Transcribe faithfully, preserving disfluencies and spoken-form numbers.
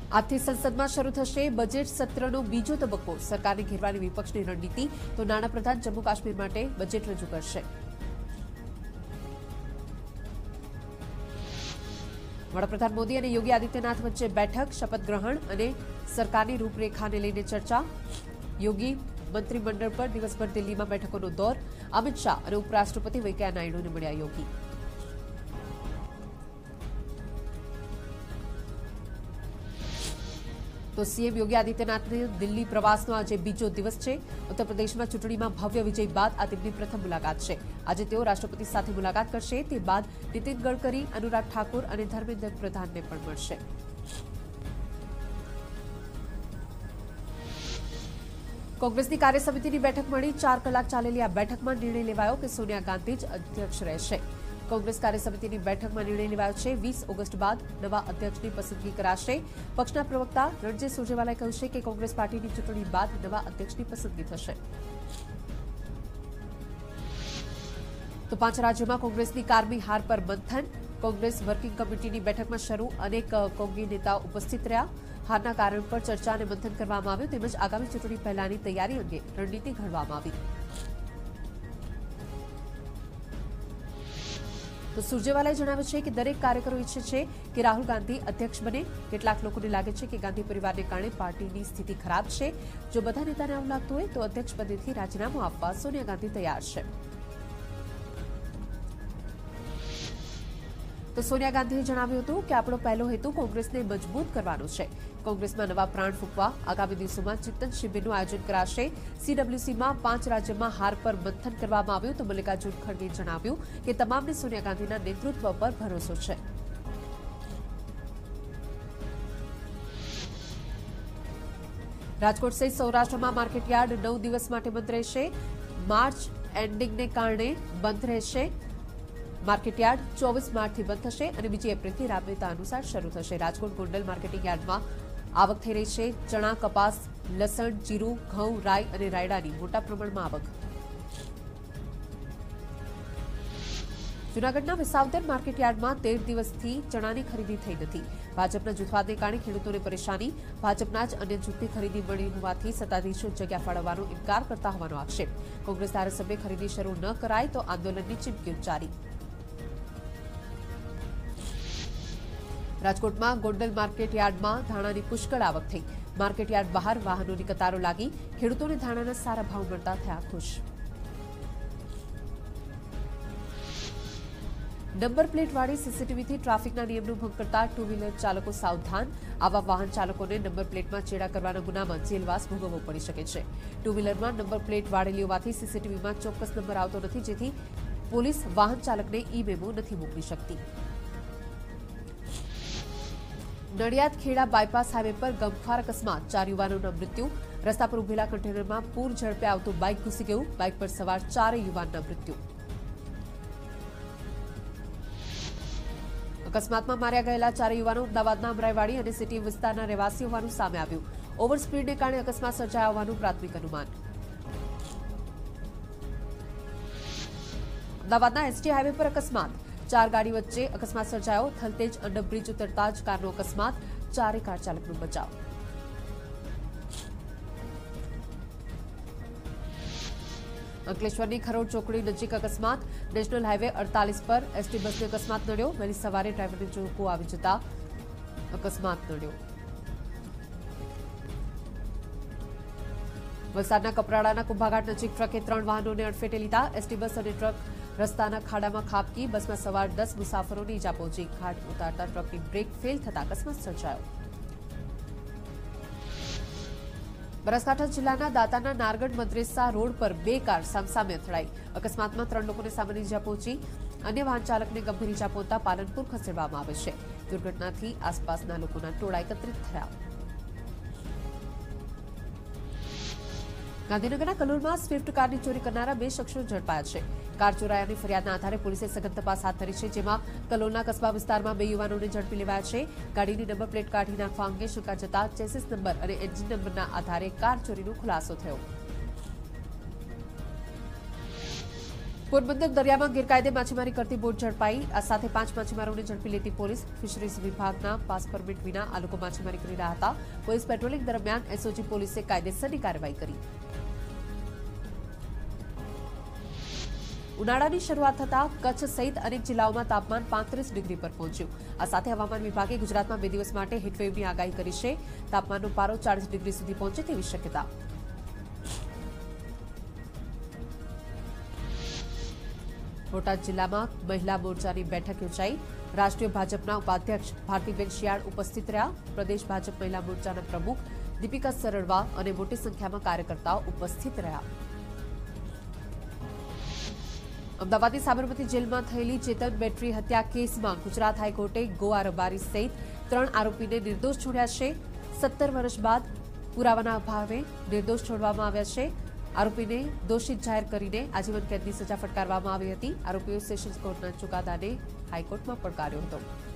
આજથી સંસદમાં શરૂ થશે બજેટ સત્રનો બીજો તબક્કો. સરકારને ઘેરવાની વિપક્ષની રણનીતિ. તો નાણાપ્રધાન જમ્મુ કાશ્મીર માટે બજેટ રજૂ કરશે. વડાપ્રધાન મોદી અને યોગી આદિત્યનાથ વચ્ચે બેઠક. શપથ ગ્રહણ અને સરકારની રૂપરેખાને લઈને ચર્ચા. યોગી મંત્રીમંડળ પર દિવસભર દિલ્હીમાં બેઠકોનો દોર. અમિત શાહ અને ઉપરાષ્ટ્રપતિ વેંકૈયા નાયડુને મળ્યા યોગી. તો સીએમ યોગી આદિત્યનાથને દિલ્હી પ્રવાસનો આજે બીજો દિવસ છે. ઉત્તર પ્રદેશમાં ચૂંટણીમાં ભવ્ય વિજય બાદ આ તેમની પ્રથમ મુલાકાત છે. આજે તેઓ રાષ્ટ્રપતિ સાથે મુલાકાત કરશે. તે બાદ નીતિન ગડકરી, અનુરાગ ઠાકુર અને ધર્મેન્દ્ર પ્રધાનને પણ મળશે. કોંગ્રેસની કાર્યસમિતિની બેઠક મળી. ચાર કલાક ચાલેલી આ બેઠકમાં નિર્ણય લેવાયો કે સોનિયા ગાંધી જ અધ્યક્ષ રહેશે. કોંગ્રેસ કાર્યસમિતિની બેઠકમાં નિર્ણય લેવાયો છે વીસ ઓગસ્ટ બાદ નવા અધ્યક્ષની પસંદગી કરાશે. પક્ષના પ્રવક્તા રણજીત સુરજેવાલાએ કહ્યું છે કે કોંગ્રેસ પાર્ટીની ચૂંટણી બાદ નવા અધ્યક્ષની પસંદગી થશે. તો પાંચ રાજ્યોમાં કોંગ્રેસની કારમી હાર પર મંથન. કોંગ્રેસ વર્કિંગ કમિટીની બેઠકમાં શરૂ અનેક કોંગ્રેસ નેતાઓ ઉપસ્થિત રહ્યા. હારના કારણ પર ચર્ચા અને મંથન કરવામાં આવ્યું. તેમજ આગામી ચૂંટણી પહેલાની તૈયારી અંગે રણનીતિ ઘડવામાં આવી. તો સુરજેવાલાએ જણાવ્યું છે કે દરેક કાર્યકરો ઈચ્છે છે કે રાહુલ ગાંધી અધ્યક્ષ બને. કેટલાક લોકોને લાગે છે કે ગાંધી પરિવારને કારણે પાર્ટીની સ્થિતિ ખરાબ છે. જો બધા નેતાને આવું લાગતું હોય તો અધ્યક્ષ પદેથી રાજીનામું આપવા સોનિયા ગાંધી તૈયાર છે. તો સોનિયા ગાંધીએ જણાવ્યું હતું કે આપણો પહેલો હેતુ કોંગ્રેસને મજબૂત કરવાનો છે. કોંગ્રેસમાં નવા પ્રાણ ફૂંકવા આગામી દિવસોમાં ચિંતન શિબિરનું આયોજન કરાશે. સીડબ્લ્યુસીમાં પાંચ રાજ્યમાં હાર પર મંથન કરવામાં આવ્યું. તો મલ્લિકાર્જુન ખડગેએ જણાવ્યું કે તમામને સોનિયા ગાંધીના નેતૃત્વ પર ભરોસો છે. રાજકોટ સહિત સૌરાષ્ટ્રમાં માર્કેટયાર્ડ નવ દિવસ માટે બંધ રહેશે. માર્ચ એન્ડિંગને કારણે બંધ રહેશે. માર્કેટયાર્ડ ચોવીસ માર્ચથી બંધ થશે અને બીજી એપ્રિલથી રાબેતા અનુસાર શરૂ થશે. રાજકોટ ગોંડલ માર્કેટિંગ યાર્ડમાં આવક થઈ રહી છે. ચણા, કપાસ, લસણ, જીરું, ઘઉં, રાઈ અને રાયડાની મોટા પ્રમાણમાં આવક. જૂનાગઢના વિસાવદર માર્કેટયાર્ડમાં તેર દિવસથી ચણાની ખરીદી થઈ નથી. ભાજપના જૂથવાદને કારણે ખેડૂતોને પરેશાની. ભાજપના જ અન્ય જૂથની ખરીદી મળી હોવાથી સત્તાધીશો જગ્યા ફાળવવાનો ઇનકાર કરતા હોવાનો આક્ષેપ. કોંગ્રેસ ધારાસભ્ય ખરીદી શરૂ ન કરાય તો આંદોલનની ચીમકી ઉચ્ચારી. રાજકોટમાં ગોંડલ માર્કેટયાર્ડમાં ધાણાની પુષ્કળ આવક થઈ. માર્કેટયાર્ડ બહાર વાહનોની કતારો લાગી. ખેડૂતોને ધાણાના સારા ભાવ મળતા થયા ખુશ. નંબર પ્લેટવાળી સીસીટીવીથી ટ્રાફિકના નિયમનો ભંગ કરતા ટુ વ્હીલર ચાલકો સાવધાન. આવા વાહન ચાલકોને નંબર પ્લેટમાં ચેડા કરવાના ગુનામાં જેલવાસ ભોગવવો પડી શકે છે. ટુ વ્હીલરમાં નંબર પ્લેટ વાળેલી હોવાથી સીસીટીવીમાં ચોક્કસ નંબર આવતો નથી, જેથી પોલીસ વાહન ચાલકને ઈ મેમો નથી મોકલી શકતી. નડિયાદ ખેડા બાયપાસ હાઈવે પર ગમખ્વાર અકસ્માત. ચાર યુવાનોના મૃત્યુ. રસ્તા પર ઉભેલા કન્ટેનરમાં પૂર ઝડપે આવતું બાઇક ઘૂસી ગયું. બાઇક પર સવાર ચારેય યુવાનના મૃત્યુ. અકસ્માતમાં માર્યા ગયેલા ચારે યુવાનો અમદાવાદના અમરાઈવાડી અને સિટી વિસ્તારના રહેવાસી હોવાનું સામે આવ્યું. ઓવર સ્પીડને કારણે અકસ્માત સર્જાયા હોવાનું પ્રાથમિક અનુમાન. અમદાવાદના એસટી હાઈવે પર અકસ્માત. ચાર ગાડી વચ્ચે અકસ્માત સર્જાયો. થલતેજ અંડરબ્રિજ ઉતરતા જ કારનો અકસ્માત. ચારે કાર ચાલકનો બચાવ. અંકલેશ્વરની ખરોડ ચોકડી નજીક અકસ્માત. નેશનલ હાઈવે અડતાલીસ પર એસટી બસને અકસ્માત નડ્યો. વહેલી સવારે ડ્રાઈવરને ઝોકો આવી જતા અકસ્માત નડ્યો. વલસાડના કપરાડાના કુંભાઘાટ નજીક ટ્રકે ત્રણ વાહનોને અડફેટે લીધા. એસટી બસ અને ટ્રક રસ્તાના ખાડામાં ખાબકી. બસમાં સવાર દસ મુસાફરોને ઈજા પહોંચી. ઘાટ ઉતારતા ટ્રકની બ્રેક ફેલ થતા અકસ્માત સર્જાયો. બનાસકાંઠા જિલ્લાના દાતાના નારગઢ મદ્રેસા રોડ પર બે કાર સામસામે અથડાઈ. અકસ્માતમાં ત્રણ લોકોને સામાન્ય ઈજા પહોંચી. અન્ય વાહન ચાલકને ગંભીર ઈજા પહોંચતા પાલનપુર ખસેડવામાં આવે છે. દુર્ઘટનાથી આસપાસના લોકોના ટોળા એકત્રિત થયા. ગાંધીનગરના કલોલમાં સ્વિફ્ટ કારની ચોરી કરનારા બે શખ્સો ઝડપાયા છે. કાર ચોરાયાની ફરિયાદના આધારે પોલીસે સઘન તપાસ હાથ ધરી છે, જેમાં કલોલના કસ્બા વિસ્તારમાં બે યુવાનોને ઝડપી લેવાયા છે. ગાડીની નંબર પ્લેટ કાઢી નાખવા અંગે શંકા જતા ચેસિસ નંબર અને એન્જિન નંબરના આધારે કાર ચોરીનો ખુલાસો થયો. પોરબંદર દરિયામાં ગેરકાયદે માછીમારી કરતી બોટ ઝડપાઈ। આ સાથે પાંચ માછીમારોને ઝડપી લેતી પોલીસ। ફિશરીઝ વિભાગના પાસ પરમિટ વિના આ લોકો માછીમારી કરી રહ્યા હતા। પોલીસ પેટ્રોલિંગ દરમિયાન એસઓજી પોલીસે કાયદેસરની કાર્યવાહી કરી। ઉનાળાની શરૂઆત થતા કચ્છ સહિત અનેક જિલ્લાઓમાં તાપમાન પાંત્રીસ ડિગ્રી પર પહોંચ્યું। આ સાથે હવામાન વિભાગે ગુજરાતમાં બે દિવસ માટે હીટવેવની આગાહી કરી છે। તાપમાનનો પારો ચાલીસ ડિગ્રી સુધી પહોંચે તેવી શક્યતા। બોટાદ જિલ્લામાં મહિલા મોરચાની બેઠક યોજાઈ। રાષ્ટ્રીય ભાજપના ઉપાધ્યક્ષ ભારતીબેન શિયાળ ઉપસ્થિત રહ્યા। પ્રદેશ ભાજપ મહિલા મોરચાના પ્રમુખ દીપિકા સરળવા અને મોટી સંખ્યામાં કાર્યકર્તાઓ ઉપસ્થિત રહ્યા। અમદાવાદની સાબરમતી જેલમાં થયેલી ચેતન બેટરી હત્યા કેસમાં ગુજરાત હાઈકોર્ટે ગોવા રબારી સહિત ત્રણ આરોપીને નિર્દોષ છોડ્યા છે। સત્તર વર્ષ બાદ પુરાવાના અભાવે નિર્દોષ છોડવામાં આવ્યા છે। આરોપીને દોષિત જાહેર કરીને આજીવન કેદની સજા ફટકારવામાં આવી હતી। આરોપીઓ સેશન્સ કોર્ટના ચુકાદાને હાઈકોર્ટમાં પડકાર્યો હતો।